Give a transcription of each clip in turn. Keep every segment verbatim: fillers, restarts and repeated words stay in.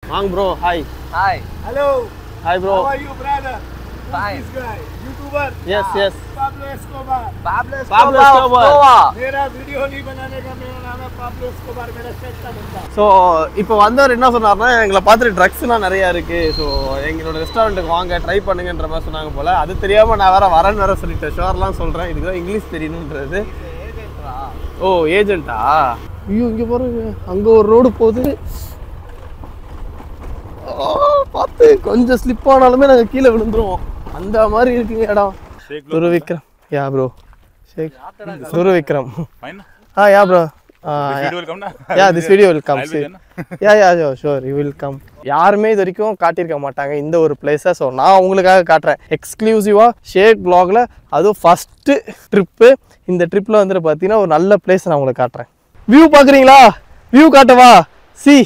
Mang bro, hi. Hi. Hello. Hi bro. How are you, brother? Fine. Who's this guy? YouTuber? Yes, yes. Pablo Escobar. Pablo Pablo Escobar. Escobar. Goa. मेरा video नहीं बनाने का मेरा नाम है Pablo Escobar. मेरा set का बंदा. ஸோ இப்போ வந்தவர் என்ன சொன்னார்னா எங்களை பார்த்துட்டு ட்ரக்ஸ்லாம் நிறையா இருக்குது ஸோ எங்களோட ரெஸ்டாரண்ட்டுக்கு வாங்க ட்ரை பண்ணுங்கன்ற மாதிரி சொன்னாங்க போல் அது தெரியாமல் நான் வேறு வரேன்னு வேறு சொல்லிட்டேன் ஷோர்லாம் சொல்கிறேன் இதுக்கு தான் இங்கிலீஷ் தெரியணுன்றது ஓ ஏஜென்ட்டா ஐயோ இங்கே பாருங்க அங்கே ஒரு ரோடு போகுது பார்த்து கொஞ்சம் ஸ்லிப் ஆனாலுமே நாங்கள் கீழே விழுந்துருவோம் அந்த மாதிரி இருக்குங்க இடம் Dhuru Vikram yeah bro Shake Dhuru Vikram ah yeah bro yeah this video will come yeah yeah yo sure you will come யாருமே இது வரைக்கும் காட்டியிருக்க மாட்டாங்க இந்த ஒரு பிளேஸை ஸோ நான் உங்களுக்காக காட்டுறேன் எக்ஸ்க்ளூசிவாக ஷேக் ப்ளாகில் அதுவும் ஃபஸ்ட்டு ட்ரிப்பு இந்த ட்ரிப்பில் வந்துட்டு பார்த்தீங்கன்னா ஒரு நல்ல பிளேஸ் நான் உங்களுக்கு காட்டுறேன் வியூ பார்க்குறீங்களா வியூ காட்டவா சி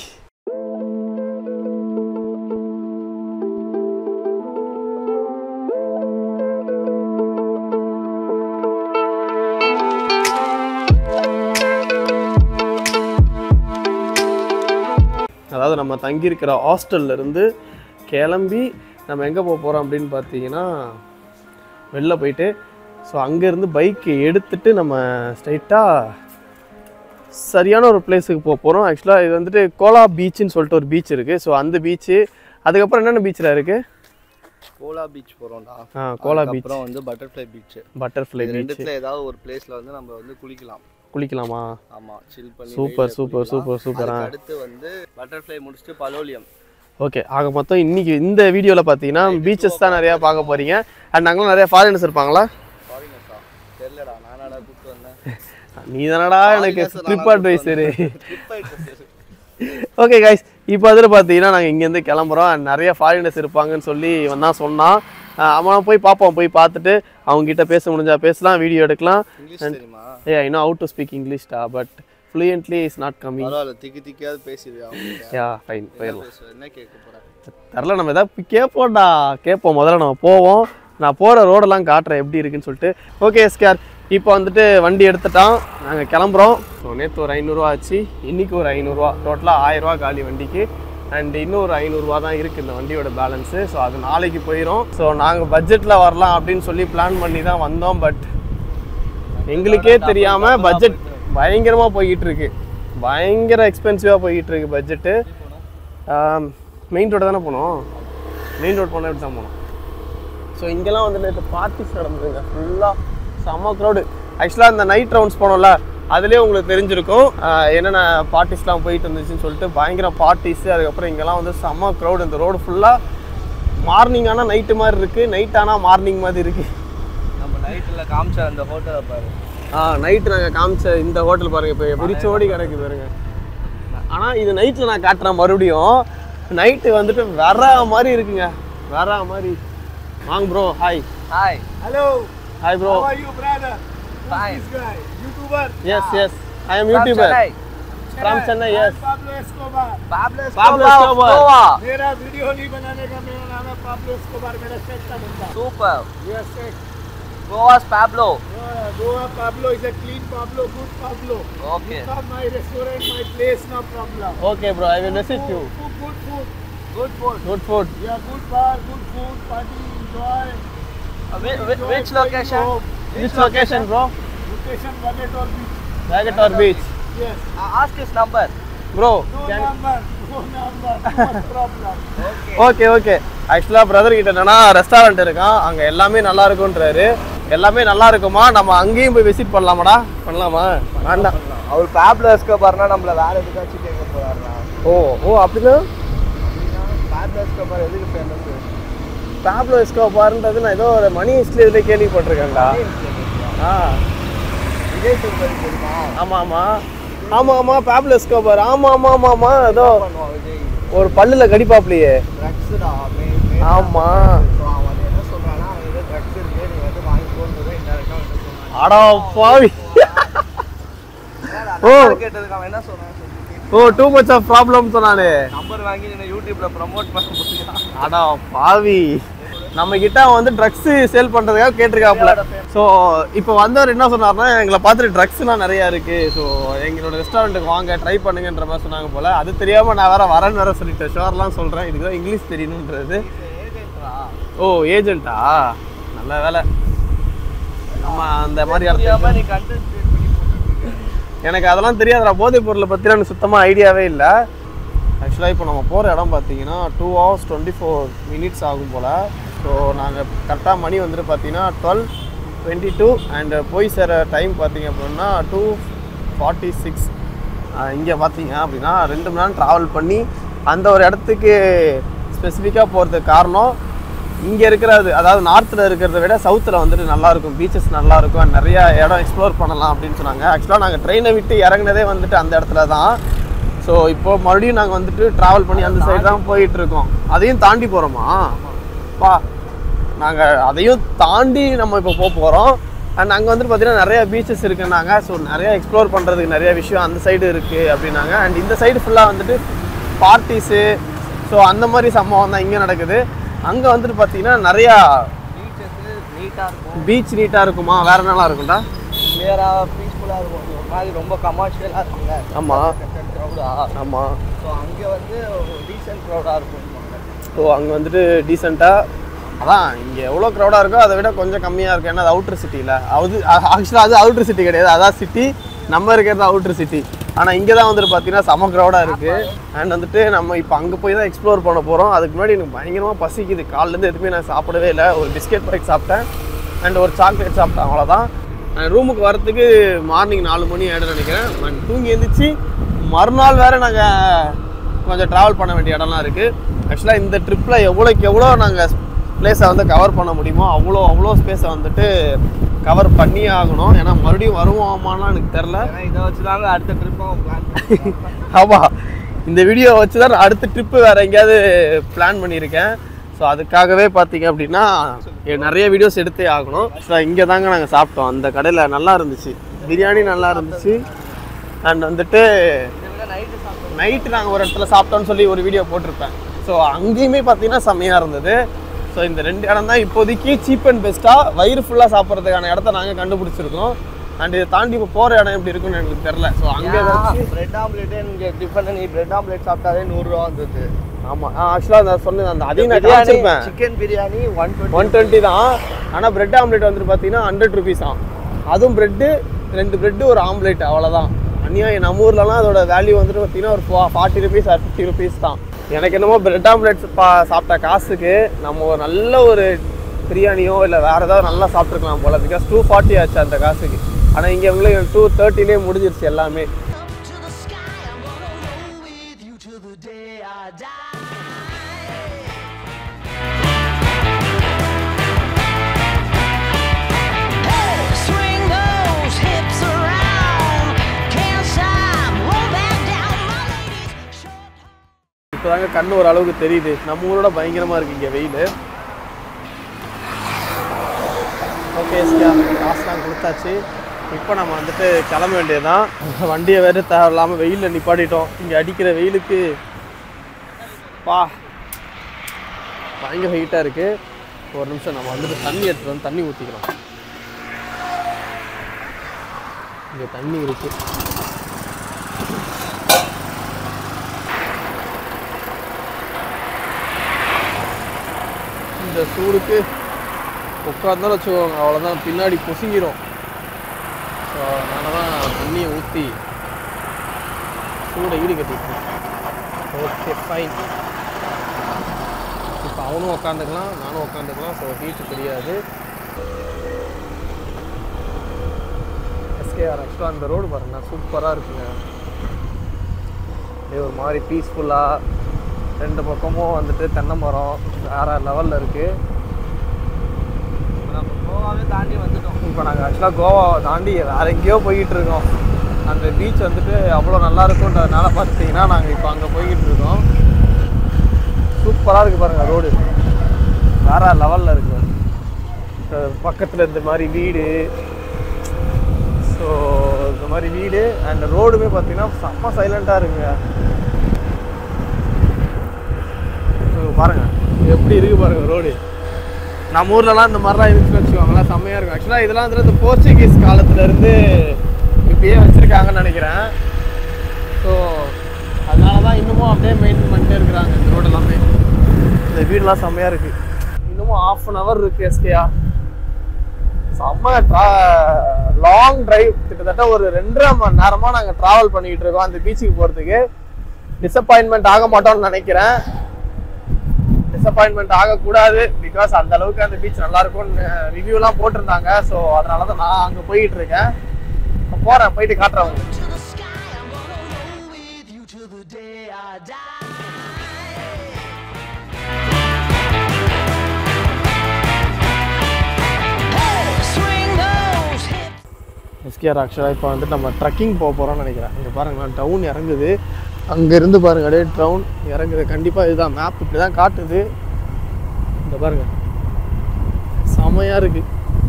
அதாவது நம்ம தங்கியிருக்கிற ஹாஸ்டல்லேருந்து கிளம்பி நம்ம எங்கே போக போகிறோம் அப்படின்னு பார்த்தீங்கன்னா வெளில போயிட்டு ஸோ அங்கேருந்து பைக்கு எடுத்துகிட்டு நம்ம ஸ்ட்ரைட்டாக சரியான ஒரு பிளேஸுக்கு போக போகிறோம் ஆக்சுவலாக இது வந்துட்டு கோலா பீச்சுன்னு சொல்லிட்டு ஒரு பீச் இருக்குது ஸோ அந்த பீச்சு அதுக்கப்புறம் என்னென்ன பீச்சில் இருக்குது கோலா பீச் போகிறோம்டா ஆ கோலா பீச் அப்புறம் வந்து பட்டர்ஃப்ளை பீச் பட்டர்ஃப்ளை பீச் ரெண்டுத்துல ஏதாவது ஒரு பிளேஸில் வந்து நம்ம வந்து குளிக்கலாம் குளிக்கலாமா ஆமாம் சில் பண்ணி சூப்பர் சூப்பர் சூப்பர் சூப்பரா அடுத்து வந்து பட்டர்ஃப்ளை முடிச்சுட்டு பலோலியம் ஓகே ஆக மொத்தம் இன்னைக்கு இந்த வீடியோவில் பார்த்தீங்கன்னா பீச்சஸ் தான் நிறையா பார்க்க போகிறீங்க அண்ட் அங்கெல்லாம் நிறையா ஃபாரினர்ஸ் இருப்பாங்களா ஃபாரினர்ஸா தெரியலடா நானாடா கூப்பிட்டு வந்தேன் நீ தானடா எனக்கு ட்ரிப் அட்வைசரு ஓகே கைஸ் இப்போ அதில் பார்த்தீங்கன்னா நாங்கள் இங்கேருந்து கிளம்புறோம் அண்ட் நிறைய ஃபாரினர்ஸ் இருப்பாங்கன்னு சொல்லி வந்தான் சொன்னான் அவன் போய் பார்ப்போம் போய் பார்த்துட்டு அவங்ககிட்ட பேச முடிஞ்சா பேசலாம் வீடியோ எடுக்கலாம் ஏ I know how to speak இங்கிலீஷ்டா but fluently is not coming பரவாயில்ல திக்கி திக்கியாவது பேசிடுவியா யா ஃபைன் போயிடலாம் என்ன கேட்க போகிறேன் தெரில நம்ம எதாவது கேட்போம்டா கேட்போம் முதல்ல நம்ம போவோம் நான் போகிற ரோடெல்லாம் காட்டுறேன் எப்படி இருக்குன்னு சொல்லிட்டு ஓகே எஸ்கேர் இப்போ வந்துட்டு வண்டி எடுத்துட்டான் நாங்கள் கிளம்புறோம் ஸோ நேற்று ஒரு ஐநூறுரூவா ஆச்சு இன்றைக்கி ஒரு ஐநூறுரூவா டோட்டலாக ஆயிரரூவா காலி வண்டிக்கு அண்ட் இன்னும் ஒரு ஐநூறுரூவா தான் இருக்குது இந்த வண்டியோட பேலன்ஸு ஸோ அது நாளைக்கு போயிடும் ஸோ நாங்கள் பட்ஜெட்டில் வரலாம் அப்படின்னு சொல்லி பிளான் பண்ணி தான் வந்தோம் பட் எங்களுக்கே தெரியாமல் பட்ஜெட் பயங்கரமாக போய்கிட்டு இருக்கு பயங்கர எக்ஸ்பென்சிவாக போய்கிட்டு இருக்கு பட்ஜெட்டு மெயின் ரோடு தானே போனோம் மெயின் ரோடு போனால் எப்படி தான் போனோம் ஸோ இங்கெல்லாம் வந்து நேற்று பார்ட்டிஸ் நடந்ததுங்க ஃபுல்லாக செம்ம க்ரௌடு ஆக்சுவலாக இந்த நைட் ரவுண்ட்ஸ் போனோம்ல அதுலேயே உங்களுக்கு தெரிஞ்சிருக்கும் என்னென்ன பார்ட்டிஸ்லாம் போயிட்டு இருந்துச்சுன்னு சொல்லிட்டு பயங்கர பார்ட்டிஸு அதுக்கப்புறம் இங்கெல்லாம் வந்து செம்ம க்ரௌடு இந்த ரோடு ஃபுல்லாக மார்னிங் ஆனால் நைட்டு மாதிரி இருக்குது நைட் ஆனால் மார்னிங் மாதிரி இருக்குது நம்ம நைட்டில் காமிச்ச அந்த ஹோட்டலை பாரு ஆ நைட்டு நாங்கள் காமிச்ச இந்த ஹோட்டல் பாருங்கள் இப்போ பிரிச்சோடி கிடக்கு பாருங்க ஆனால் இது நைட்டில் நான் காட்டுறேன் மறுபடியும் நைட்டு வந்துட்டு வேற மாதிரி இருக்குங்க வேற மாதிரி வாங்க bro hi hi Hello. Hi bro How are you, brother? Who's Fine. this guy? YouTuber? Yes yes I am YouTuber from Chennai yes Pablo Escobar. Pablo Pablo Escobar. Goa. मेरा वीडियो नहीं बनाने का मेरा नाम है Pablo Escobar. मेरा set का बंदा. Super. Yes, set. Goa's Pablo. Uh, Goa Pablo is a clean Pablo, good Pablo. Okay. Come my restaurant, my place, no problem. Okay bro I will visit you Food, good food. Good food. Good food Yeah, good bar, good food, party, enjoy. Uh, which, which, enjoy which going location? home. Which location bro Location Vagator Beach. Vagator beach Yes. Uh, ask his number. Bro No number, no number, no problem. Okay. Okay okay ஆக்சுவலாக brother கிட்ட என்னன்னா restaurant இருக்கான் அங்கே எல்லாமே நல்லா இருக்குன்றாரு எல்லாமே நல்லா இருக்குமா நம்ம அங்கேயும் போய் விசிட் பண்ணலாமாடா பண்ணலாமா வேண்டாம் அவர் Pablo Escobarனா நம்மள வேற எதுக்காச்சும் கேட்க போறாருடா. ஓ ஓ அப்படிதான் Pablo Escobar எதுக்கு ஃபேமஸ்? பாப்லோ எஸ்கோபார்ன்றது நான் ஏதோ ஒரு மணி ஹிஸ்ட்ரி இதில் கேள்விப்பட்டிருக்கேன்டா ஆ விஜய் சேதுபதி தெரியுமா? ஆமாம் ஆமாம் ஆமாம் ஆமாம் பாப்லோ எஸ்கோபார் ஆமாம் ஆமாம் ஆமாம் ஆமாம் ஏதோ பண்ணுவான் விஜய். ஒரு பல்லில் கடிப்பாப்லையே ட்ரக்ஸ்டா மே ஆமாம் ஸோ அவன் வந்து என்ன சொல்றான்னா அவன் ஏதோ ட்ரக்ஸ் இருக்கு நீ வந்து வாங்கிக்கோன்னு இன்டெரக்டாக வந்து சொன்னான். அடா பாவி ஓ கேட்டதுக்கு அவன் என்ன சொன்னான் oh too much of problem சொன்னானே நம்பர் வாங்கி நீ யூடியூப்ல ப்ரோமோட் பண்ண முடியும். அடா பாவி நம்ம கிட்ட அவன் வந்து ட்ரக்ஸ் சேல் பண்றதுக்காக கேட்டிருக்காப்புல. ஸோ இப்போ வந்தவர் என்ன சொன்னார்னா, எங்களை பார்த்துட்டு ட்ரக்ஸ்லாம் நிறையா இருக்கு, ஸோ எங்களோட ரெஸ்டாரண்ட்டுக்கு வாங்க ட்ரை பண்ணுங்கன்ற மாதிரி சொன்னாங்க போல. அது தெரியாம நான் வேற வரேன்னு வேற சொல்லிட்டேன். ஷோர்லாம் சொல்றேன், இதுக்கு தான் இங்கிலீஷ் தெரியணுன்றது. ஓ ஏஜென்ட்டா, நல்ல வேலை. நம்ம அந்த மாதிரி இடத்துல எனக்கு அதெல்லாம் தெரியாதுடா, போதைப் பொருளை பற்றி எனக்கு சுத்தமாக ஐடியாவே இல்லை. ஆக்சுவலாக இப்போ நம்ம போகிற இடம் பார்த்தீங்கன்னா two hours twenty four minutes ஆகும் போல். ஸோ நாங்கள் கரெக்டாக மணி வந்துட்டு பார்த்தீங்கன்னா டுவெல் டுவெண்ட்டி டூ அண்டு போய் சேர டைம் பார்த்தீங்க அப்படின்னா டூ ஃபார்ட்டி சிக்ஸ். இங்கே பார்த்தீங்க அப்படின்னா ரெண்டு மணி நேரம் ட்ராவல் பண்ணி அந்த ஒரு இடத்துக்கு ஸ்பெசிஃபிக்காக போகிறதுக்கு காரணம், இங்கே இருக்கிறது அதாவது நார்த்தில் இருக்கிறத விட சவுத்தில் வந்துட்டு நல்லாயிருக்கும், பீச்சஸ் நல்லாயிருக்கும், நிறையா இடம் எக்ஸ்ப்ளோர் பண்ணலாம் அப்படின்னு சொன்னாங்க. ஆக்சுவலாக நாங்கள் ட்ரெயினை விட்டு இறங்கினதே வந்துட்டு அந்த இடத்துல தான். ஸோ இப்போ மறுபடியும் நாங்கள் வந்துட்டு ட்ராவல் பண்ணி அந்த சைடு தான் போயிட்டுருக்கோம். அதையும் தாண்டி போகிறோமா பா, நாங்கள் அதையும் தாண்டி நம்ம இப்போ போக போகிறோம். அண்ட் அங்கே வந்துட்டு பார்த்தீங்கன்னா நிறையா பீச்சஸ் இருக்குன்னாங்க. ஸோ நிறையா எக்ஸ்ப்ளோர் பண்ணுறதுக்கு நிறைய விஷயம் அந்த சைடு இருக்குது அப்படின்னாங்க. அண்ட் இந்த சைடு ஃபுல்லாக வந்துட்டு பார்ட்டிஸு, ஸோ அந்த மாதிரி சம்பவம் தான் இங்கே நடக்குது. அங்கே வந்துட்டு பார்த்தீங்கன்னா நிறையா நீட்டாக இருக்கும், பீச் நீட்டாக இருக்குமா, வேறு நல்லா இருக்கும்டா, கிளியராக பீஸ்ஃபுல்லாக இருக்கும். ஒரு மாதிரி ரொம்ப கமர்ஷியலாக இருக்குங்க. ஆமாம் க்ரௌடாக. ஆமாம். ஸோ அங்கே வந்து டீசென்ட் க்ரௌடாக இருக்கும். ஸோ அங்கே வந்துட்டு டீசெண்டாக அதான் இங்கே எவ்வளோ க்ரௌடாக இருக்கோ அதை விட கொஞ்சம் கம்மியாக இருக்கும். ஏன்னா அது அவுட்ரு சிட்டியில், அது ஆக்சுவலாக அது அவுட்ரு சிட்டி கிடையாது, அதான் சிட்டி, நம்ம இருக்கிறது அவுட்ரு சிட்டி. ஆனால் இங்கே தான் வந்துட்டு பார்த்தீங்கன்னா செம க்ரௌடாக இருக்குது. அண்ட் வந்துட்டு நம்ம இப்போ அங்கே போய் தான் எக்ஸ்ப்ளோர் பண்ண போகிறோம். அதுக்கு முன்னாடி எனக்கு பயங்கரமாக பசிக்குது. காலிலேருந்து எதுவுமே நான் சாப்பிடவே இல்லை. ஒரு பிஸ்கெட் பேக் சாப்பிட்டேன் அண்ட் ஒரு சாக்லேட் சாப்பிட்டேன், அவ்வளோதான். ரூமுக்கு வரத்துக்கு மார்னிங் நாலு மணி ஆகிடும் நினைக்கிறேன். அண்ட் தூங்கி எழுந்திரிச்சு மறுநாள் வேறு நாங்கள் கொஞ்சம் ட்ராவல் பண்ண வேண்டிய இடம்லாம் இருக்குது. ஆக்சுவலாக இந்த ட்ரிப்பில் எவ்வளோக்கு எவ்வளோ நாங்கள் பிளேஸை வந்து கவர் பண்ண முடியுமோ அவ்வளோ அவ்வளோ ஸ்பேஸை வந்துட்டு கவர் பண்ணியே ஆகணும். ஏன்னா மறுபடியும் வருவோமான்னு எனக்கு தெரில. இதை வச்சு தாங்க அடுத்த ட்ரிப்பும் பிளான். ஆமாம், இந்த வீடியோ வச்சு தான் அடுத்த ட்ரிப்பு வேறு எங்கேயாவது பிளான் பண்ணியிருக்கேன். ஸோ அதுக்காகவே பார்த்தீங்க அப்படின்னா நிறைய வீடியோஸ் எடுத்தே ஆகணும். ஸோ இங்கே தாங்க நாங்கள் சாப்பிட்டோம். அந்த கடையில் நல்லா இருந்துச்சு, பிரியாணி நல்லா இருந்துச்சு. அண்ட் வந்துட்டு நைட்டு நாங்கள் ஒரு இடத்துல சாப்பிட்டோன்னு சொல்லி ஒரு வீடியோ போட்டிருப்பேன். ஸோ அங்கேயுமே பார்த்தீங்கன்னா செம்மையாக இருந்தது. ஸோ இந்த ரெண்டு இடம் தான் இப்போதைக்கு சீப் அண்ட் பெஸ்ட்டாக வயிறு ஃபுல்லாக சாப்பிட்றதுக்கான இடத்த நாங்கள் கண்டுபிடிச்சிருக்கோம். அண்ட் இதை தாண்டி இப்போ போகிற இடம் எப்படி இருக்குன்னு எனக்கு தெரில. ஸோ அங்கே ஏதாச்சும் பிரெட் ஆம்லேட்டே நீங்கள் டிஃபன் நீ பிரெட் ஆம்லேட் சாப்பிட்டாலே நூறுரூவா வந்தது. ஆமாம், ஆக்சுவலாக நான் சொன்னது அந்த அதையும் நான் காமிச்சிருப்பேன். Chicken biryani one twenty one twenty தான். ஆனால் பிரெட் ஆம்லேட் வந்துட்டு பார்த்தீங்கன்னா ஹண்ட்ரட் ருபீஸ் தான். அதுவும் ப்ரெட்டு, ரெண்டு ப்ரெட்டு ஒரு ஆம்லேட், அவ்வளோதான். அந்நியாயம். நம்ம ஊர்லலாம் அதோட வேல்யூ வந்துட்டு பார்த்தீங்கன்னா ஒரு forty rupees or fifty rupees தான். எனக்கு என்னமோ பிரெட் ஆம்லேட் பா சாப்பிட்ட காசுக்கு நம்ம ஒரு நல்ல ஒரு பிரியாணியோ இல்லை வேறு ஏதாவது நல்லா சாப்பிட்ருக்கலாம் போல். பிகாஸ் டூ ஃபார்ட்டி ஆச்சு அந்த காசுக்கு. ஆனால் இங்கே உங்களுக்கு டூ தேர்ட்டிலே முடிஞ்சிருச்சு எல்லாமே. இப்போதாங்க கண்ணு ஒரு அளவுக்கு தெரியுது. நம்ம ஊரோட பயங்கரமாக இருக்குது இங்கே வெயில். ஓகே காசுலாம் கொடுத்தாச்சு. இப்போ நம்ம வந்துட்டு கிளம்ப வேண்டியதுதான். வண்டியை வேறு தேவையில்லாமல் வெயிலில் நிப்பாட்டிட்டோம். இங்கே அடிக்கிற வெயிலுக்கு பா பயங்கர ஹீட்டாக இருக்குது. ஒரு நிமிஷம் நம்ம வந்துட்டு தண்ணி எடுத்துகிட்டு வந்து தண்ணி ஊற்றிக்கலாம். இங்கே தண்ணி இருக்குது. இந்த சூடுக்கு உட்காந்தாலும் வச்சுக்கோங்க, அவ்வளோதான், பின்னாடி பொசுங்கிடும். ஸோ அதனால தான் தண்ணியை ஊற்றி சூடை ஈடு கட்டிட்டேன். Okay fine. இப்போ அவனும் உக்காந்துக்கலாம், நானும் உக்காந்துக்கலாம். ஸோ ஹீட்டு தெரியாது. எஸ்கேஆர் ஆக்சுவலாக அந்த ரோடு பாருங்க சூப்பராக இருக்குங்க. இது ஒரு மாதிரி பீஸ்ஃபுல்லாக, ரெண்டு பக்கமும் வந்துட்டு தென்னை மரம் வேறு லெவலில் இருக்குது. நம்ம கோவாவே தாண்டி வந்துட்டோம். இப்போ நாங்கள் ஆக்சுவலாக கோவாவை தாண்டி வேறு எங்கேயோ போய்கிட்டு இருக்கோம். அந்த பீச் வந்துட்டு அவ்வளோ நல்லா இருக்குன்றதுனால பார்த்தீங்கன்னா நாங்கள் இப்போ அங்கே போய்கிட்டு இருக்கோம். சூப்பராக இருக்குது பாருங்கள், ரோடு வேறு லெவலில் இருக்குது. பக்கத்தில் இந்த மாதிரி வீடு, ஸோ இந்த மாதிரி வீடு அண்ட் ரோடுமே பார்த்தீங்கன்னா செம்ம சைலண்ட்டாக இருக்குங்க. பாருங்க எப்படி இருக்கு பாருங்க ரோடு. நம்ம ஊர்லலாம் இந்த மாதிரிலாம் இருந்துச்சுன்னு வச்சுக்கோங்களேன், செம்மையாக இருக்கும். ஆக்சுவலாக இதெல்லாம் வந்து இந்த போர்ச்சுகீஸ் காலத்துலேருந்து இப்படியே வச்சுருக்காங்கன்னு நினைக்கிறேன். ஸோ அதனால தான் இன்னமும் அப்படியே மெயின்டைன் பண்ணிட்டே இருக்கிறாங்க இந்த ரோடு எல்லாமே. இந்த வீடெலாம் செம்மையாக இருக்குது. இன்னமும் ஆஃப் அன் ஹவர் இருக்குது எஸ்கேயா. செம்ம ட்ரா லாங் ட்ரைவ், கிட்டத்தட்ட ஒரு ரெண்டரை மணி நேரமாக நாங்கள் ட்ராவல் பண்ணிக்கிட்டு இருக்கோம் அந்த பீச்சுக்கு போகிறதுக்கு. டிசப்பாயின்மெண்ட் ஆக மாட்டோம்னு நினைக்கிறேன். டிசப்பாயின்மெண்ட் ஆகக்கூடாது, பிகாஸ் அந்த அளவுக்கு அந்த பீச் நல்லா இருக்கும்னு ரிவ்யூலாம் போட்டிருந்தாங்க. ஸோ அதனால தான் நான் அங்கே போயிட்டு இருக்கேன். போகிறேன், போயிட்டு காட்டுறேன் உங்களுக்கு. எஸ்கேஆர் ஆக்சுவலாக இப்போ வந்துட்டு நம்ம ட்ரக்கிங் போக போகிறோம்னு நினைக்கிறேன். இங்கே பாருங்களேன், டவுன் இறங்குது. அங்கேருந்து பாருங்க அப்படியே டவுன் இறங்குது. கண்டிப்பாக இதுதான் மேப், இப்படி தான் காட்டுது. இந்த பாருங்க செமையாக இருக்குது.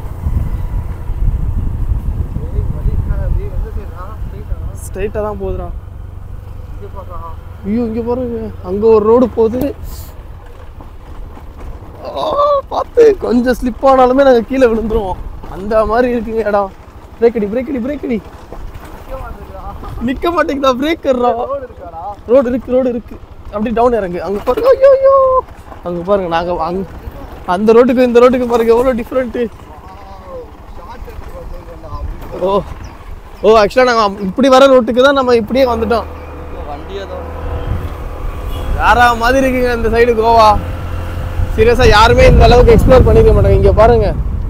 ஸ்ட்ரைட்டாக தான் போகுதுடா. ஐயோ இங்கே பாருங்க, அங்கே ஒரு ரோடு போகுது. பார்த்து கொஞ்சம் ஸ்லிப் ஆனாலுமே நாங்கள் கீழே விழுந்துருவோம், அந்த மாதிரி இருக்குங்க இடம். பிரேக் அடி பிரேக் அடி பிரேக் அடி. நிற்க மாட்டேங்குதா பிரேக்கர்ரா? ரோடு இருக்கு ரோடு இருக்கு. அப்படி டவுன் இறங்கு. அங்கே பாருங்க, ஐயோ ஐயோ அங்கே பாருங்க. நாங்கள் அங் அந்த ரோட்டுக்கு இந்த ரோட்டுக்கு பாருங்க எவ்வளோ டிஃப்ரெண்ட்டு. ஓ ஓ ஆக்சுவலாக நாங்கள் இப்படி வர ரோட்டுக்கு தான் நம்ம இப்படியே வந்துட்டோம். வேற மாதிரி இருக்குங்க இந்த சைடு கோவா. சீரியஸாக யாருமே இந்த அளவுக்கு எக்ஸ்ப்ளோர் பண்ணிக்க மாட்டாங்க. இங்கே பாருங்க,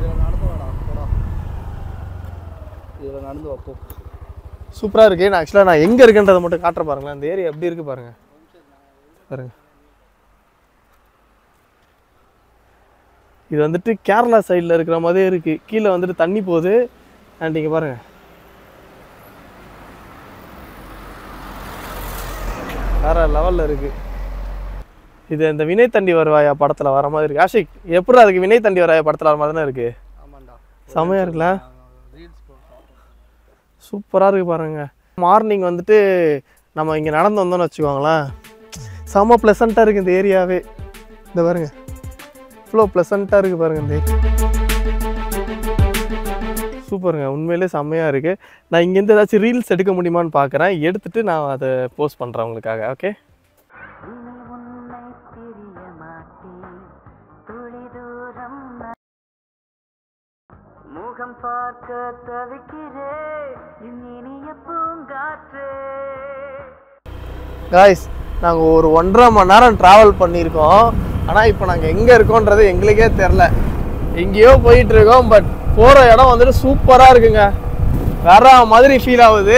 நடந்து வைப்போம். சூப்பராக இருக்குது. நான் ஆக்சுவலாக நான் எங்கே இருக்குன்றதை மட்டும் காட்டுற பாருங்களேன். அந்த ஏரியா எப்படி இருக்குது பாருங்கள். பாருங்க, இது வந்துட்டு கேரளா சைடில் இருக்கிற மாதிரியே இருக்குது. கீழே வந்துட்டு தண்ணி போகுது. அண்ட் இங்கே பாருங்கள், வேற லெவலில் இருக்குது. இது இந்த வினய் தண்டி வருவாயா படத்தில் வர மாதிரி இருக்குது. ஆஷிக், எப்படி அதுக்கு வினய் தண்டி வருவாயா படத்தில் வர மாதிரி தானே இருக்குது. செமையாக இருக்குல்ல, சூப்பராக இருக்குது பாருங்கள். மார்னிங் வந்துட்டு நம்ம இங்கே நடந்து வந்தோம்னு வச்சுக்கோங்களேன், செம்ம ப்ளசண்ட்டாக இருக்குது இந்த ஏரியாவே. இந்த பாருங்க இவ்வளோ ப்ளசண்ட்டாக இருக்குது பாருங்கள் இந்த ஏரியா. சூப்பருங்க, உண்மையிலே செம்மையாக இருக்குது. நான் இங்கேருந்து ஏதாச்சும் ரீல்ஸ் எடுக்க முடியுமான்னு பார்க்குறேன். எடுத்துகிட்டு நான் அதை போஸ்ட் பண்ணுறேன் உங்களுக்காக. ஓகே, முகம் பார்க்க தவிக்கிறேன் இனிய பூங்காற்றே. காய்ஸ், நாங்கள் ஒரு ஒன்றரை மணி நேரம் ட்ராவல் பண்ணியிருக்கோம். ஆனால் இப்போ நாங்கள் எங்கே இருக்கோன்றது எங்களுக்கே தெரில. எங்கேயோ போயிட்டு இருக்கோம். பட் போகிற இடம் வந்துட்டு சூப்பராக இருக்குங்க, வேற மாதிரி ஃபீல் ஆகுது.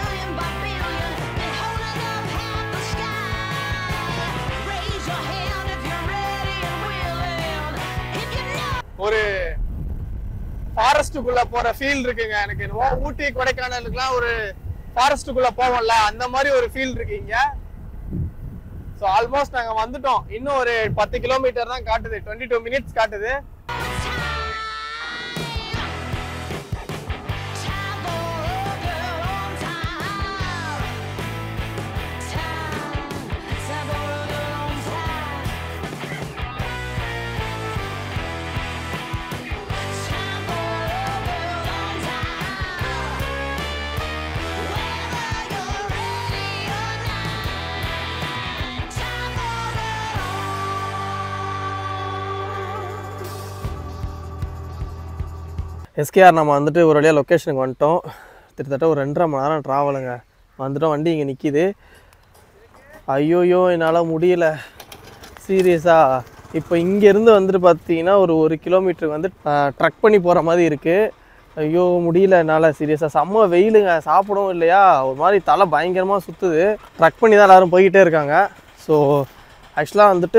ஒரு ஃபாரஸ்ட்டுக்குள்ள போற ஃபீல் இருக்குங்க எனக்கு. ஊட்டி கொடைக்கானலுக்குலாம் ஒரு ஃபாரஸ்ட்டுக்குள்ள போவோம்ல, அந்த மாதிரி ஒரு ஃபீல் இருக்கு இங்க. ஸோ ஆல்மோஸ்ட் நாங்கள் வந்துட்டோம். இன்னும் ஒரு பத்து கிலோமீட்டர் தான் காட்டுது, டுவெண்ட்டி டூ மினிட்ஸ் காட்டுது. எஸ்கேஆர் நம்ம வந்துட்டு ஒரு வழியாக லொக்கேஷனுக்கு வந்துட்டோம். கிட்டத்தட்ட ஒரு ரெண்டரை மணி நேரம் ட்ராவலுங்க. வந்துட்டோம், வண்டி இங்கே நிற்கிது. ஐயோயோ என்னால் முடியலை சீரியஸாக. இப்போ இங்கேருந்து வந்துட்டு பார்த்தீங்கன்னா ஒரு ஒரு கிலோமீட்டருக்கு வந்து ட்ரக் பண்ணி போகிற மாதிரி இருக்குது. ஐயோ முடியல என்னால் சீரியஸாக. செம்ம வெயிலுங்க, சாப்பிடவும் இல்லையா, ஒரு மாதிரி தலை பயங்கரமாக சுற்றுது. ட்ரக் பண்ணி தான் எல்லோரும் போய்கிட்டே இருக்காங்க. ஸோ ஆக்சுவலாக வந்துட்டு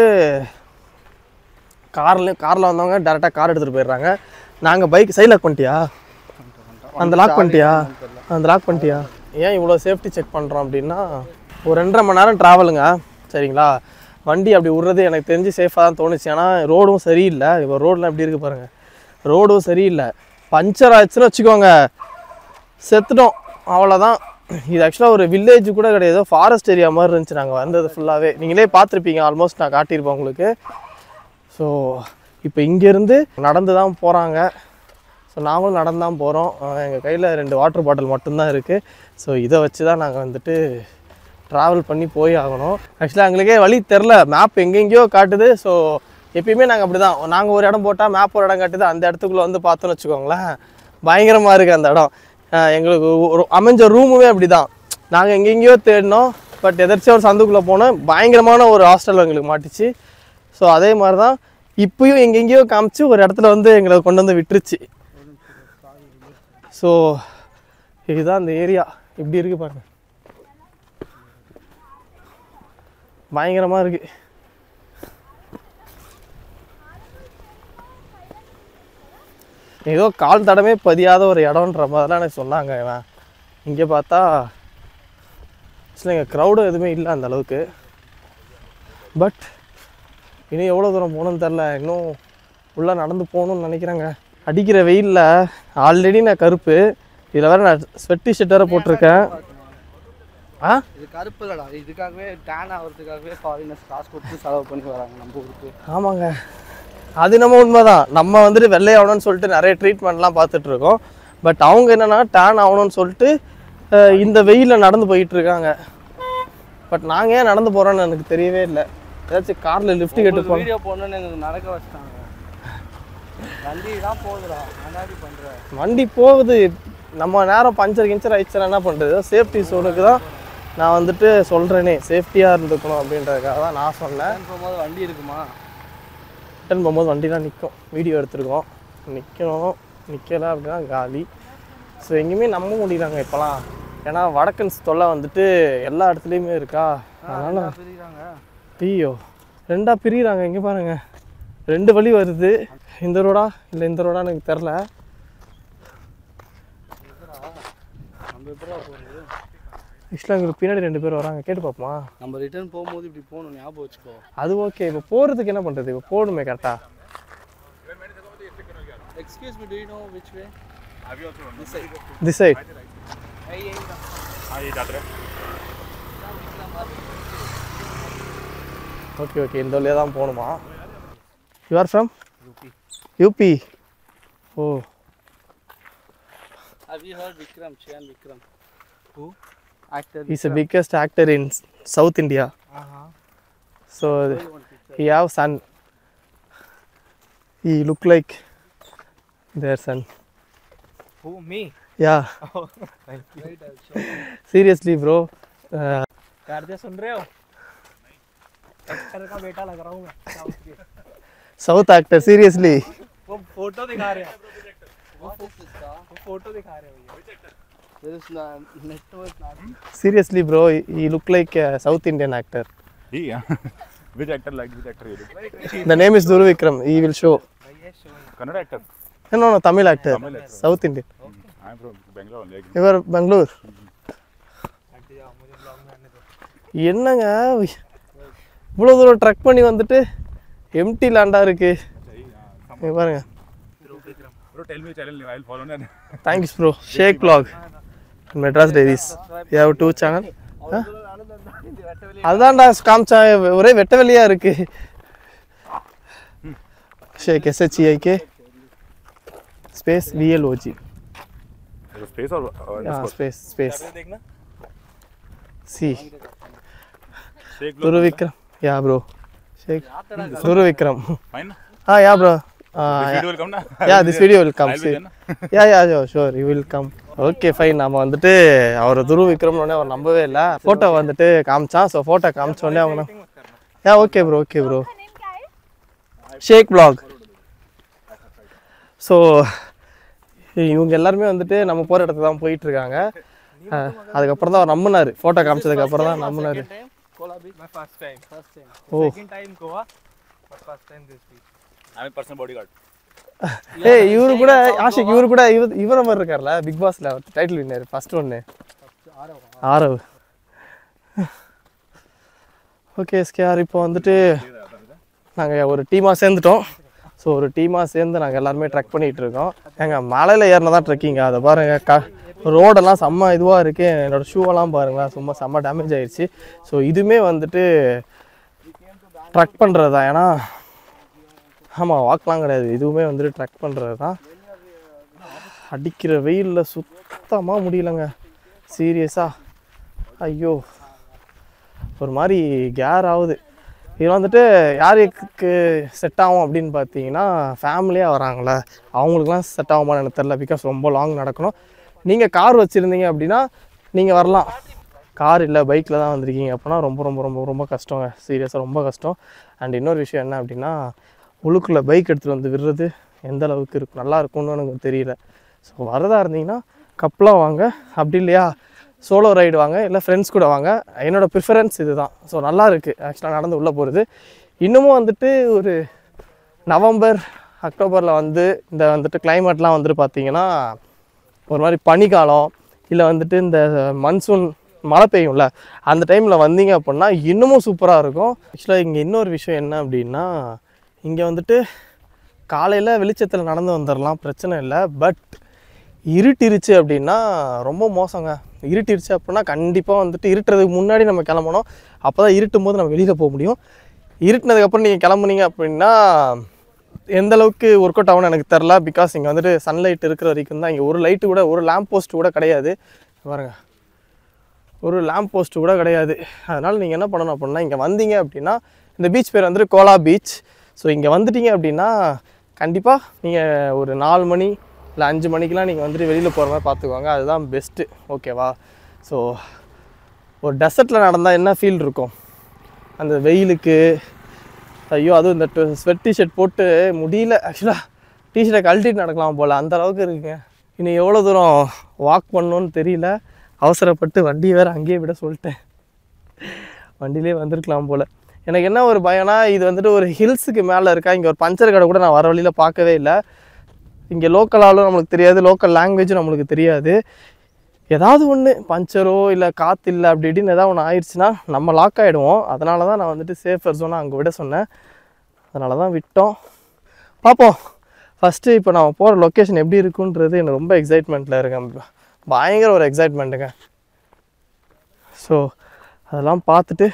காரில் காரில் வந்தவங்க டேரெக்டாக கார் எடுத்துகிட்டு போயிடுறாங்க. நாங்கள் பைக் சைட் லாக் பண்ணிட்டியா? அந்த லாக் பண்ணிட்டியா? அந்த லாக் பண்ணிட்டியா? ஏன் இவ்வளோ சேஃப்டி செக் பண்ணுறோம் அப்படின்னா, ஒரு ரெண்டரை மணி நேரம் ட்ராவலுங்க சரிங்களா. வண்டி அப்படி விட்றது எனக்கு தெரிஞ்சு சேஃபாக தான் தோணுச்சு. ஏன்னா ரோடும் சரியில்லை. இப்போ ரோடெலாம் எப்படி இருக்குது பாருங்கள், ரோடும் சரியில்லை. பஞ்சர் ஆச்சுன்னு வச்சுக்கோங்க, செத்துட்டோம், அவ்வளோதான். இது ஆக்சுவலாக ஒரு வில்லேஜ் கூட கிடையாது, ஃபாரஸ்ட் ஏரியா மாதிரி இருந்துச்சு நாங்கள் வந்தது ஃபுல்லாகவே. நீங்களே பார்த்துருப்பீங்க, ஆல்மோஸ்ட் நான் காட்டியிருப்பேன் உங்களுக்கு. ஸோ இப்போ இங்கேருந்து நடந்து தான் போகிறாங்க. ஸோ நாங்களும் நடந்து தான் போகிறோம். எங்கள் கையில் ரெண்டு வாட்டர் பாட்டில் மட்டும்தான் இருக்குது. ஸோ இதை வச்சு தான் நாங்கள் வந்துட்டு ட்ராவல் பண்ணி போய் ஆகணும். ஆக்சுவலாக எங்களுக்கே வழி தெரில, மேப் எங்கெங்கேயோ காட்டுது. ஸோ எப்பயுமே நாங்கள் அப்படி தான், நாங்கள் ஒரு இடம் போட்டால் மேப் ஒரு இடம் காட்டுது, அந்த இடத்துக்குள்ளே வந்து பார்த்தோன்னு வச்சுக்கோங்களேன் பயங்கரமாக இருக்குது அந்த இடம். எங்களுக்கு ஒரு அமைஞ்ச ரூமுமே அப்படி தான், நாங்கள் எங்கெங்கேயோ தேடினோம். பட் எதாச்சும் ஒரு சந்துக்குள்ளே போனோம், பயங்கரமான ஒரு ஹாஸ்டல் எங்களுக்கு மாட்டிச்சு. ஸோ அதே மாதிரி தான் இப்போயும் எங்கெங்கேயோ காமிச்சு ஒரு இடத்துல வந்து எங்களை கொண்டு வந்து விட்டுருச்சு. ஸோ இதுதான் அந்த ஏரியா. இப்படி இருக்குது பாருங்க, பயங்கரமாக இருக்குது. ஏதோ கால் தடமே பதியாத ஒரு இடம்ன்ற மாதிரிலாம் எனக்கு சொன்னாங்க. இவன் இங்கே பார்த்தா ஆக்சுவலாக எங்கள் க்ரௌடும் எதுவுமே இல்லை அந்த அளவுக்கு. பட் இன்னும் எவ்வளோ தூரம் போகணுன்னு தெரில, இன்னும் உள்ளே நடந்து போகணுன்னு நினைக்கிறேங்க. அடிக்கிற வெயிலில் ஆல்ரெடி நான் கருப்பு, இதில் வேறு நான் ஸ்வெட்டி ஷர்ட் வேறு போட்டிருக்கேன். ஆ இது கருப்பு இல்லடா, இதுக்காகவே டேன் ஆகிறதுக்காகவே ஃபாரினர்ஸ் காசு கொடுத்து செலவு பண்ணி வராங்க நம்ம ஊருக்கு. ஆமாங்க, அது நம்ம உண்மை தான். நம்ம வந்துட்டு வெள்ளை ஆகணும்னு சொல்லிட்டு நிறைய ட்ரீட்மெண்ட்லாம் பார்த்துட்ருக்கோம். பட் அவங்க என்னென்னா டேன் ஆகணும்னு சொல்லிட்டு இந்த வெயிலில் நடந்து போயிட்டுருக்காங்க. பட் நாங்கள் ஏன் நடந்து போகிறோன்னு எனக்கு தெரியவே இல்லை. ஏதாச்சும் காரில் லிஃப்ட் கேட்டு போகிறோம். வீடியோ போடணுன்னு எனக்கு நடக்க வச்சிட்டாங்க. வண்டி தான் போகுதுடா, முன்னாடி பண்ணுற வண்டி போகுது, நம்ம நேரம் பஞ்சர் கிஞ்சர் ஆயிடுச்சுன்னா என்ன பண்ணுறது? சேஃப்டி சோனுக்கு தான் நான் வந்துட்டு சொல்கிறேனே, சேஃப்டியாக இருந்துக்கணும் அப்படின்றதுக்காக தான் நான் சொன்னேன். போகும்போது வண்டி இருக்குமா? ரிட்டன் போகும்போது வண்டிலாம் நிற்கும். வீடியோ எடுத்துருக்கோம், நிற்கணும். நிற்கலை அப்படின்னா காலி. ஸோ எங்கேயுமே நம்ப முடியறாங்க இப்போலாம். ஏன்னா வடக்கன்ஸ் தொல்லை வந்துட்டு எல்லா இடத்துலையுமே இருக்கா. அதனால் பிரிகிறாங்க. ஐயோ ரெண்டாக பிரிகிறாங்க. இங்கே பாருங்கள், ரெண்டு வழி வருது. இந்த ரோடா இல்லை இந்த ரோடான்னு எனக்கு தெரில. ஆக்சுவலாக எங்களுக்கு பின்னாடி ரெண்டு பேர் வராங்க, கேட்டு பார்ப்போமா? நம்ம ரிட்டர்ன் போகும்போது இப்படி போகணும், ஞாபகம் வச்சுக்கோ. அது ஓகே, இப்போ போகிறதுக்கு என்ன பண்ணுறது? இப்போ போகணுமே கரெக்டாக. Excuse me, do you know which way? This side. This side. Okay okay, இந்த வழியாக தான் போகணுமா? You are from UP. UP. Oh, Have you heard Vikram, Chyan Vikram? Who? Actor. he's the biggest actor in South India. Uh-huh. So he have son. He look like their son. Who? Me? Yeah. Oh, thank you. Seriously bro. Uh, प्यार से सुन रहे हो? Actor का बेटा लग रहा हूँ मैं साउथ के. South actor, seriously. वो फोटो दिखा रहे हैं. वो फोटो दिखा रहे हो ये. There is network not. Seriously bro, he look like a South Indian actor. Yeah. Which actor like which actor you look? The name is Dhuru Vikram. He will show. Kannada actor. No, no, no, Tamil actor. Tamil actor. South Indian. Okay. I'm from Bangalore only. You are Bangalore. என்னங்க இவ்வளோ தூரம் drug பண்ணி வந்துட்டு empty லேண்டாக இருக்கு. இங்க பாருங்க. Bro, tell me channel name. I'll follow that. Thanks bro. Shake vlog. Madras Diaries. You have two channel. அதான்டா காமிச்சா ஒரே வெட்ட வெளியா இருக்கு. Shake S H E I K space V L O G. Space or हाँ स्पेस स्पेस सी Shake Dhuru Vikram. Yeah bro. Shake Dhuru Vikram. Fine. Ah yeah bro. This Uh, video will come na. yeah this video will come. I'll be See. there na. Yeah yeah yeah sure you will come. Okay fine. நம்ம வந்துட்டு அவர் துரு விக்ரம்னு அவர் நம்பவே இல்லை. Photo வந்துட்டு காமிச்சான். So photo காமிச்சோடனே அவங்க ஏ okay bro okay bro Shake vlog. So இவங்க எல்லாருமே வந்துட்டு நம்ம போகிற இடத்துக்கு தான் போயிட்டுருக்காங்க. அதுக்கப்புறம் தான் அவர் நம்பினார். ஃபோட்டோ காமிச்சதுக்கப்புறம் தான் நம்பினார். My first time. First time. Oh. Second time Goa, but first time this beach. I'm a personal bodyguard. ஏய் இவரு கூட ஆஷிக் இவரு கூட இவ இவர மாதிரி இருக்கார்ல பிக் பாஸ்ல டைட்டில் வின்னர் ஃபர்ஸ்ட் ஒன்று ஆரவ். ஓகே ஸ்கேர் இப்போ வந்துட்டு நாங்கள் ஒரு டீமாக சேர்ந்துட்டோம். ஸோ ஒரு டீமாக சேர்ந்து நாங்கள் எல்லாருமே ட்ரெக் பண்ணிகிட்டு இருக்கோம். எங்கள் மலையில் ஏறினா தான் ட்ரெக்கிங்க. அதை பாருங்கள் க ரோடெல்லாம் செம்ம இதுவாக இருக்குது. என்னோடய ஷூவெல்லாம் பாருங்களேன் சும்மா செம்ம டேமேஜ் ஆகிடுச்சு. ஸோ இதுவுமே வந்துட்டு ட்ரெக் பண்ணுறது தான். ஏன்னா ஆமாம் வாக்லாம் கிடையாது, இதுவுமே வந்துட்டு ட்ரெக் பண்ணுறது தான். அடிக்கிற வெயிலில் சுத்தமாக முடியலங்க சீரியஸாக. ஐயோ ஒரு மாதிரி கேர் ஆகுது. இது வந்துட்டு யாருக்கு செட் ஆகும் அப்படின்னு பார்த்தீங்கன்னா ஃபேமிலியாக வராங்களே அவங்களுக்குலாம் செட் ஆகுமான்னு எனக்கு தெரில. பிகாஸ் ரொம்ப லாங் நடக்கணும். நீங்கள் கார் வச்சுருந்தீங்க அப்படின்னா நீங்கள் வரலாம். கார் இல்லை பைக்கில் தான் வந்திருக்கீங்க அப்படின்னா ரொம்ப ரொம்ப ரொம்ப ரொம்ப கஷ்டங்க சீரியஸாக ரொம்ப கஷ்டம். அண்ட் இன்னொரு விஷயம் என்ன அப்படின்னா உள்ளுக்குள்ளே பைக் எடுத்துகிட்டு வந்து விடுறது எந்த அளவுக்கு இருக்கும் நல்லா இருக்கும்னு எனக்கு தெரியல. ஸோ வரதா இருந்தீங்கன்னா கப்பலாக வாங்க, அப்படி இல்லையா சோலோ ரைடு வாங்க, இல்லை ஃப்ரெண்ட்ஸ் கூட வாங்க. என்னோடய ப்ரிஃபரன்ஸ் இது தான். ஸோ நல்லா இருக்குது ஆக்சுவலாக நடந்து உள்ளே போகிறது. இன்னமும் வந்துட்டு ஒரு நவம்பர் அக்டோபரில் வந்து இந்த வந்துட்டு கிளைமேட்லாம் வந்துட்டு பார்த்திங்கன்னா ஒரு மாதிரி பனிக்காலம் இல்லை வந்துட்டு இந்த மன்சூன் மழை பெய்யும்ல அந்த டைமில் வந்தீங்க அப்படின்னா இன்னமும் சூப்பராக இருக்கும். ஆக்சுவலாக இங்கே இன்னொரு விஷயம் என்ன அப்படின்னா இங்கே வந்துட்டு காலையில் வெளிச்சத்தில் நடந்து வந்துடலாம், பிரச்சனை இல்லை. பட் இருட்டிருச்சு அப்படின்னா ரொம்ப மோசங்க. இருட்டிருச்சு அப்படின்னா கண்டிப்பாக வந்துட்டு இருட்டுறதுக்கு முன்னாடி நம்ம கிளம்பணும். அப்போ தான் இருட்டும் போது நம்ம வெளியில் போக முடியும். இருட்டினதுக்கப்புறம் நீங்கள் கிளம்புனீங்க அப்படின்னா எந்த அளவுக்கு ஒர்க் அவுட் ஆகும்னு எனக்கு தெரில. பிகாஸ் இங்கே வந்துட்டு சன்லைட் இருக்கிற வரைக்கும் தான். இங்கே ஒரு லைட்டு கூட ஒரு லேம்ப் போஸ்ட் கூட கிடையாது பாருங்க, ஒரு லேம்ப் போஸ்ட்டு கூட கிடையாது. அதனால் நீங்கள் என்ன பண்ணணும் அப்படின்னா இங்கே வந்தீங்க அப்படின்னா இந்த பீச் பேர் வந்துட்டு கோலா பீச். ஸோ இங்கே வந்துட்டீங்க அப்படின்னா கண்டிப்பாக நீங்கள் ஒரு நாலு மணி இல்லை அஞ்சு மணிக்கெலாம் நீங்கள் வந்துட்டு வெளியில் போகிற மாதிரி பார்த்துக்குவாங்க. அதுதான் பெஸ்ட்டு ஓகேவா. ஸோ ஒரு டெசர்ட்டில் நடந்தால் என்ன ஃபீல் இருக்கும் அந்த வெயிலுக்கு. ஐயோ அதுவும் இந்த ஸ்வெட் டிஷர்ட் போட்டு முடியல. ஆக்சுவலாக டிஷர்ட்டை கழட்டிட்டு நடக்கலாம் போல் அந்த அளவுக்கு இருக்குங்க. இன்னும் எவ்வளோ தூரம் வாக் பண்ணணுன்னு தெரியல. அவசரப்பட்டு வண்டியை வேறு அங்கேயே விட சொல்லிட்டேன். வண்டியிலே வந்திருக்கலாம் போல். எனக்கு என்ன ஒரு பயம்னா இது வந்துட்டு ஒரு ஹில்ஸுக்கு மேலே இருக்கா. இங்கே ஒரு பஞ்சர் கடை கூட நான் வர வழியில் பார்க்கவே இல்லை. இங்கே லோக்கலாலும் நம்மளுக்கு தெரியாது, லோக்கல் லாங்குவேஜும் நம்மளுக்கு தெரியாது. ஏதாவது ஒன்று பஞ்சரோ இல்லை காற்று இல்லை அப்படி இப்படின்னு ஏதாவது ஒன்று ஆயிடுச்சுன்னா நம்ம லாக் ஆகிடுவோம். அதனால தான் நான் வந்துட்டு சேஃபர் ஜோனாக அங்கே விட சொன்னேன். அதனால தான் விட்டோம். பார்ப்போம். ஃபஸ்ட்டு இப்போ நான் போகிற லொக்கேஷன் எப்படி இருக்குன்றது எனக்கு ரொம்ப எக்ஸைட்மெண்ட்டில் இருக்கேன். பயங்கர ஒரு எக்ஸைட்மெண்ட்டுங்க. ஸோ அதெல்லாம் பார்த்துட்டு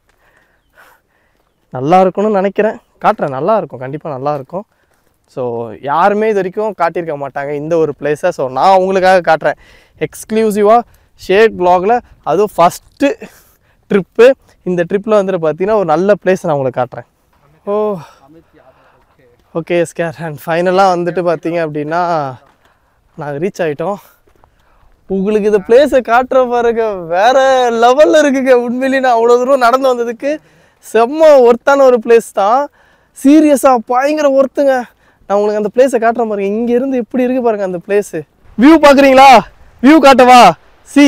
நல்லா இருக்கும்னு நினைக்கிறேன். காட்டுறேன், நல்லா இருக்கும், கண்டிப்பாக நல்லாயிருக்கும். ஸோ யாருமே இது வரைக்கும் காட்டியிருக்க மாட்டாங்க இந்த ஒரு பிளேஸை. ஸோ நான் உங்களுக்காக காட்டுறேன் எக்ஸ்க்ளூசிவாக ஷேக் வ்ளாகில். அதுவும் ஃபஸ்ட்டு ட்ரிப்பு. இந்த ட்ரிப்பில் வந்துட்டு பார்த்தீங்கன்னா ஒரு நல்ல பிளேஸ் நான் உங்களுக்கு காட்டுறேன். ஓ ஓகே ஸ்கேர். அண்ட் ஃபைனலாக வந்துட்டு பார்த்தீங்க அப்படின்னா நாங்கள் ரீச் ஆகிட்டோம். உங்களுக்கு இந்த பிளேஸை காட்டுற பாருங்க வேறு லெவலில் இருக்குங்க. உண்மையிலேயே நான் அவ்வளோ தூரம் நடந்து வந்ததுக்கு செம்ம ஒர்த்தான ஒரு பிளேஸ் தான். சீரியஸாக பயங்கர ஒர்த்துங்க. நான் உங்களுக்கு அந்த பிளேஸை காட்டுற பாருங்க. இங்கேருந்து எப்படி இருக்குது பாருங்கள் அந்த பிளேஸு. வியூ பார்க்குறீங்களா? வியூ காட்டவா? சி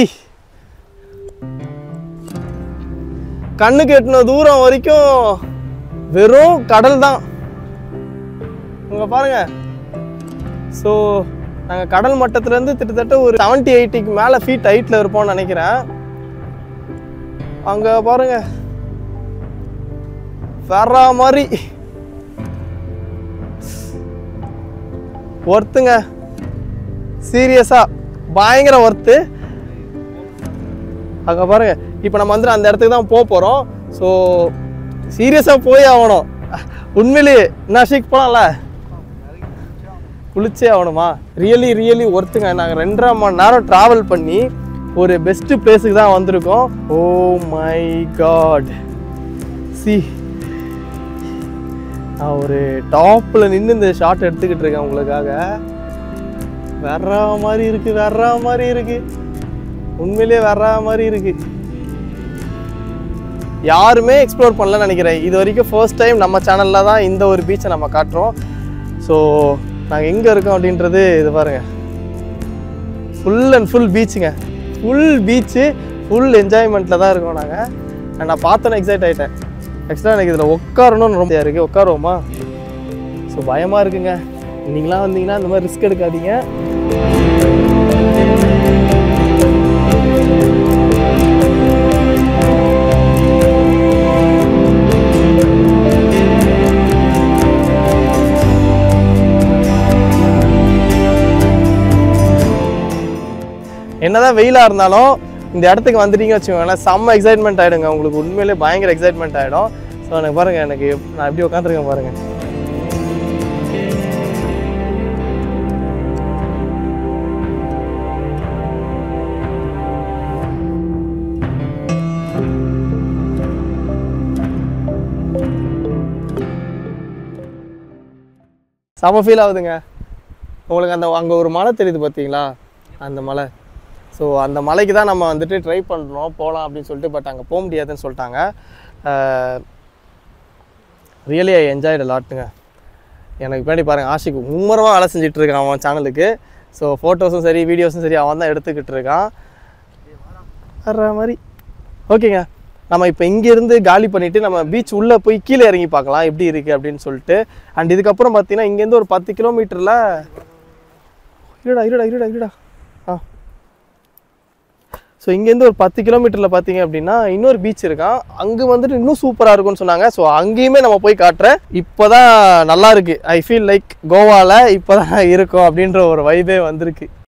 கண்ணுக்கு எட்டின தூரம் வரைக்கும் வெறும் கடல் தான். இங்கே பாருங்க. ஸோ நாங்கள் கடல் மட்டத்துலேருந்து கிட்டத்தட்ட ஒரு செவன்ட்டி எயிட்டிக்கு மேலே ஃபீட் ஹைட்டில் இருப்போம்னு நினைக்கிறேன். அங்கே பாருங்க வேற மாதிரி ஒர்த்துங்க. சீரியஸாக பயங்கர ஒர்த்து. அங்கே பாருங்க. இப்போ நம்ம வந்து அந்த இடத்துக்கு தான் போக போகிறோம். ஸோ சீரியஸாக போய் ஆகணும். உண்மையிலேயே நாஷிக் போகலாம்ல, குளிச்சே ஆகணுமா? ரியலி ரியலி ஒர்த்துங்க. நாங்கள் ரெண்டரை மணி நேரம் ட்ராவல் பண்ணி ஒரு பெஸ்ட்டு பிளேஸுக்கு தான் வந்திருக்கோம். Oh my God. சி நான் ஒரு டாப்பில் நின்று இந்த ஷாட் எடுத்துக்கிட்டு இருக்கேன் உங்களுக்காக. வேற மாதிரி இருக்குது, வேற மாதிரி இருக்குது. உண்மையிலே வேற மாதிரி இருக்குது. யாருமே எக்ஸ்ப்ளோர் பண்ணலன்னு நினைக்கிறேன். இது வரைக்கும் ஃபர்ஸ்ட் டைம் நம்ம சேனலில் தான் இந்த ஒரு பீச்சை நம்ம காட்டுறோம். ஸோ நாங்கள் எங்கே இருக்கோம் அப்படின்றது இது பாருங்கள். ஃபுல் அண்ட் ஃபுல் பீச்சுங்க. ஃபுல் பீச்சு, ஃபுல் என்ஜாய்மெண்ட்டில் தான் இருக்கோம் நாங்கள். நான் பார்த்தோன்னே எக்ஸைட் ஆகிட்டேன். ஆக்சுவலாக எனக்கு இதில் உட்காரணும்னு ரொம்ப இருக்குது. உட்காருவோமா? ஸோ பயமாக இருக்குங்க. நீங்களாம் வந்தீங்கன்னா இந்த மாதிரி ரிஸ்க் எடுக்காதீங்க. என்னதான் வெயிலாக இருந்தாலும் இந்த இடத்துக்கு வந்துட்டீங்கன்னு வச்சுக்கோங்களேன், செம்ம எக்ஸைட்மெண்ட் ஆகிடுங்க உங்களுக்கு. உண்மையிலே பயங்கர எக்ஸைட்மெண்ட் ஆகிடும். ஸோ எனக்கு பாருங்கள், எனக்கு நான் எப்படி உட்காந்துருக்கேன் பாருங்கள். செம ஃபீல் ஆகுதுங்க. உங்களுக்கு அந்த அங்கே ஒரு மலை தெரியுது பார்த்தீங்களா, அந்த மலை. ஸோ அந்த மலைக்கு தான் நம்ம வந்துட்டு ட்ரை பண்ணுறோம் போகலாம் அப்படின்னு சொல்லிட்டு. பட் அங்கே போக முடியாதுன்னு சொல்லிட்டாங்க. ரியலி ஐ என்ஜாய்டு லாட்டுங்க. எனக்கு பின்னாடி பாருங்கள், ஆஷிக்கு மும்மரமாக வேலை செஞ்சுட்டு இருக்கான் அவன் சேனலுக்கு. ஸோ ஃபோட்டோஸும் சரி வீடியோஸும் சரி அவன் தான் எடுத்துக்கிட்டு இருக்கான் வர்ற மாதிரி. ஓகேங்க, நம்ம இப்போ இங்கேருந்து காலி பண்ணிவிட்டு நம்ம பீச் உள்ளே போய் கீழே இறங்கி பார்க்கலாம் எப்படி இருக்குது அப்படின்னு சொல்லிட்டு. அண்ட் இதுக்கப்புறம் பார்த்தீங்கன்னா இங்கேருந்து ஒரு பத்து கிலோமீட்டரில் இருடா இருடா இருடா இருடா ஆ ஸோ இங்கேருந்து ஒரு பத்து கிலோமீட்டரில் பார்த்தீங்க அப்படின்னா இன்னொரு பீச் இருக்கான். அங்கே வந்துட்டு இன்னும் சூப்பராக இருக்கும்னு சொன்னாங்க. ஸோ அங்கேயுமே நம்ம போய் காட்டுறேன். இப்போ தான் நல்லா இருக்குது. ஐ ஃபீல் லைக் கோவாவில் இப்போ தான் இருக்கும் அப்படின்ற ஒரு வைபே வந்திருக்கு.